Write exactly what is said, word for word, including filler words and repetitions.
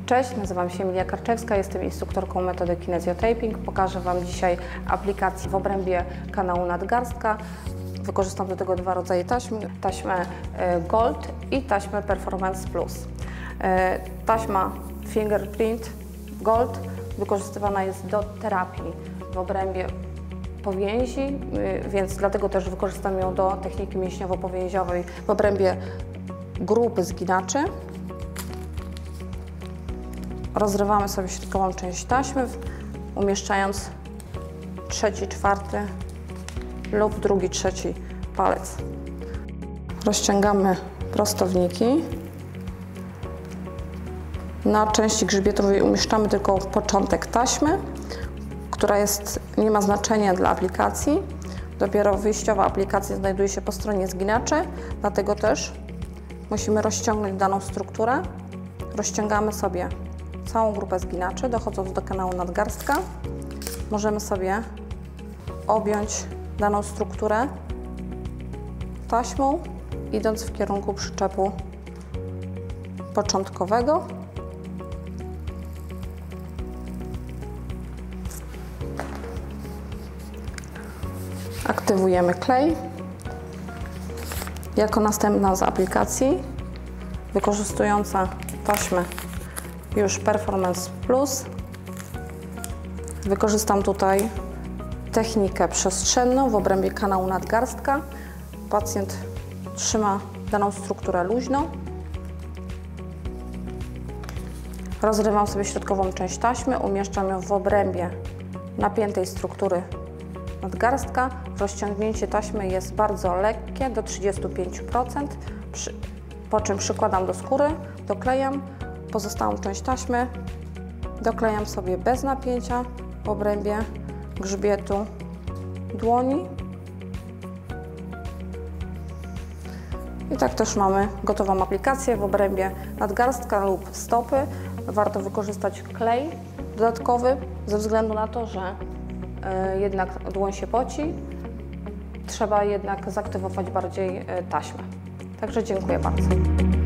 Cześć, nazywam się Emilia Karczewska, jestem instruktorką metody Kinesiotaping. Pokażę Wam dzisiaj aplikację w obrębie kanału nadgarstka. Wykorzystam do tego dwa rodzaje taśm, taśmę Gold i taśmę Performance Plus. Taśma Fingerprint Gold wykorzystywana jest do terapii w obrębie powięzi, więc dlatego też wykorzystam ją do techniki mięśniowo-powięziowej w obrębie grupy zginaczy. Rozrywamy sobie środkową część taśmy, umieszczając trzeci, czwarty lub drugi, trzeci palec. Rozciągamy prostowniki. Na części grzbietowej umieszczamy tylko początek taśmy, która jest, nie ma znaczenia dla aplikacji. Dopiero wyjściowa aplikacja znajduje się po stronie zginaczy, dlatego też musimy rozciągnąć daną strukturę. Rozciągamy sobie całą grupę zginaczy, dochodząc do kanału nadgarstka. Możemy sobie objąć daną strukturę taśmą, idąc w kierunku przyczepu początkowego. Aktywujemy klej. Jako następna z aplikacji, wykorzystująca taśmę już Performance Plus, wykorzystam tutaj technikę przestrzenną w obrębie kanału nadgarstka. Pacjent trzyma daną strukturę luźno. Rozrywam sobie środkową część taśmy, umieszczam ją w obrębie napiętej struktury nadgarstka. Rozciągnięcie taśmy jest bardzo lekkie, do trzydziestu pięciu procent, po czym przykładam do skóry, doklejam. Pozostałą część taśmy doklejam sobie bez napięcia w obrębie grzbietu dłoni. I tak też mamy gotową aplikację w obrębie nadgarstka lub stopy. Warto wykorzystać klej dodatkowy ze względu na to, że y, jednak dłoń się poci. Trzeba jednak zaktywować bardziej y, taśmę. Także dziękuję bardzo.